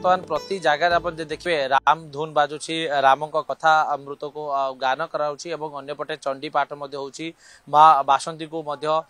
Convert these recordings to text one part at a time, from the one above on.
बर्तमान प्रति जगह आप देखिए राम धुन बाजुची राम कथा अमृत को गान कराउछि एवं अन्यपटे चंडी पाठ होउछि माँ बासंती को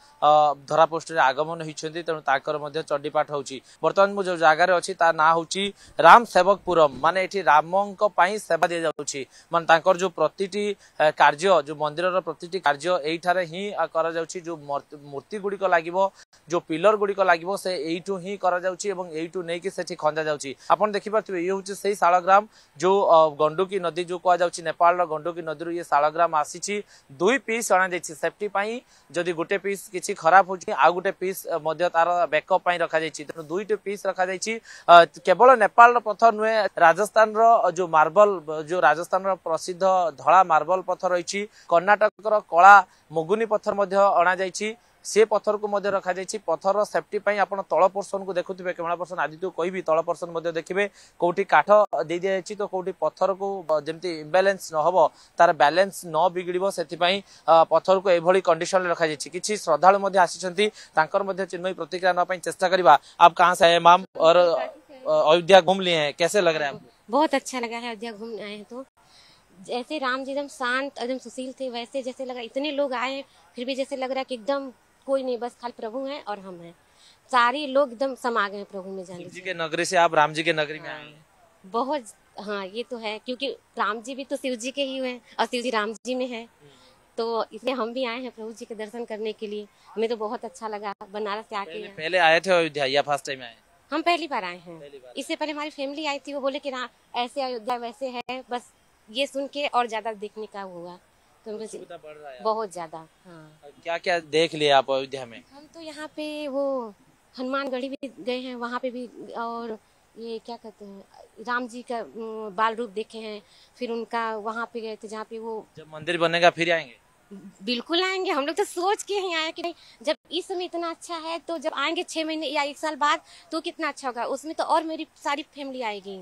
धरापोष्ठ आगमन होती तेणु ताकर चंडी पाठ होउछि। बर्तमान मु जो जगार अच्छी तार ना होउछि राम सेवकपुरम माने एठी रामंक पई सेवा दि जाउछि माने तांकर जो प्रतिटी कार्य जो मंदिर प्रतिटी कार्य एठारे ही करा जाउछि जो मूर्ति गुड़िक लागिवो जो पिलर गुड़िक लागिवो से एठू ही करा जाउछि एवं एठू नै कि सेठी खंजा जाउछि। आपण देखि पाथिबे ये होउछि सेही शालग्राम जो गंडुकी नदी जो कहा जाउछि नेपाल रो गंडुकी नदी रो ये शालग्राम आसीछि दुई पीस अणा जाइछि सेफ्टी पई जदि गोटे पीस किछि खराब होछि आ गोटे पीस मध्य तार बैकअप पई रखा जाइछि तेनु दुईटे पीस रखा जाइछि। केवल नेपाल रो पत्थर नुहे राजस्थान रो जो मार्बल जो राजस्थान रो प्रसिद्ध धळा मार्बल पत्थर रहिछि कर्नाटक रो कला मुगुनी पत्थर मध्य अणा जाइछि से पत्थर को मध्य रखा जाइछि। पत्थर सेफ्टी पई आपण तळ पोर्शन को देखुथिबे कैमरा पर्सन आदित्य कहबी तळ पोर्शन मध्य देखिबे कोठी काठ दे दिया जाइछि तो कोठी पत्थर को जेमति इम्बैलेंस न होबो तार बैलेंस न बिगड़िबो सेति पई पत्थर को एभली कंडीशन में रखा जाइछि। किछि श्रद्धालु मध्य आसीछंती तांकर मध्य चिन्मयी प्रतिक्रिया न पई चेष्टा करबा। आप कहां से आए मैम और अयोध्या घूम लिए हैं कैसे लग रहा है आपको? बहुत अच्छा लगा है अयोध्या घूमने आए हैं तो जैसे राम जी एकदम शांत एकदम सुशील थे वैसे जैसे लगा इतने लोग आए फिर भी जैसे लग रहा है कि एकदम कोई नहीं बस खाली प्रभु हैं और हम हैं सारे लोग एकदम समा गए प्रभु में जाने जी के नगरी से आप राम जी के नगरी में आए हैं बहुत। हाँ ये तो है क्योंकि राम जी भी तो शिव जी के ही हुए और शिव जी राम जी में है तो इसलिए हम भी आए हैं प्रभु जी के दर्शन करने के लिए। हमें तो बहुत अच्छा लगा बनारस से आके। पहले आए थे अयोध्या या फर्स्ट टाइम आए? हम पहली बार आए हैं। इससे पहले हमारी फैमिली आई थी वो बोले कि ऐसे अयोध्या वैसे है बस ये सुन के और ज्यादा देखने का हुआ तो बढ़ रहा है बहुत ज्यादा। हाँ क्या क्या देख लिया आप अयोध्या में? हम तो यहाँ पे वो हनुमानगढ़ी भी गए हैं वहाँ पे भी और ये क्या कहते हैं राम जी का बाल रूप देखे हैं फिर उनका वहाँ पे गए थे जहाँ पे वो जब मंदिर बनेगा फिर आएंगे? बिल्कुल आएंगे हम लोग तो सोच के ही आए कि नहीं जब इस समय इतना अच्छा है तो जब आएंगे 6 महीने या 1 साल बाद तो कितना अच्छा होगा उसमें तो और मेरी सारी फैमिली आएगी।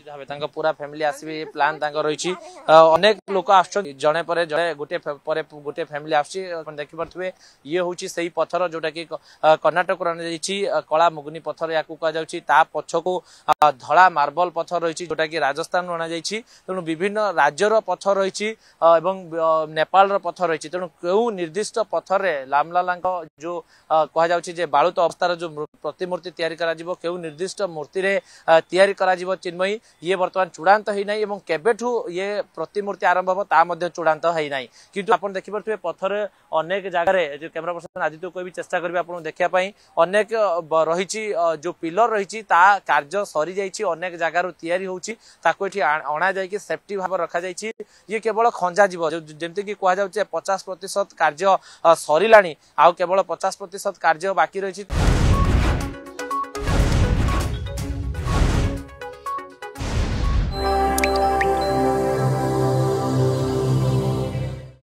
पूरा फैमिली आसबे प्लान रही अनेक लोक आस जड़े पर जड़े गोटे फैमिली आखि पारे ये हूँ से पत्थर जोटा कि कर्नाटक कला मुगुनी पत्थर या कह पछकू धड़ा मार्बल पत्थर रही जोटा कि राजस्थान अणा तेणु विभिन्न राज्यर पत्थर रही नेपाल पत्थर रही तेणु क्यों निर्दिष्ट पत्थर लामलाला जो कह बालुत अवस्थार जो प्रतिमूर्ति क्यों निर्दिष्ट मूर्ति चिन्मयी ये वर्तमान चूड़ांत है नहीं एवं केबेठू ये प्रतिमूर्ति आरंभ हो ता मध्य चूड़ांत है नहीं किंतु आपण देखि परथुवे पत्थर अनेक जगह जो कैमरा पर्सन आदित्य कोई भी चेष्टा करबे आपण देखिया पई अनेक रहिछि जो पिलर रहिछि ता कार्य सरी जाइछि अनेक जगह रु तयारी होछि ताको एठी अणा जाय कि सेफ्टी भाव रखा जाइछि ये केवल खंजा जीव जेमति कि कहा जाउछि 50% कार्य सरीलाणी आ केवल 50% कार्य बाकी रहिछि।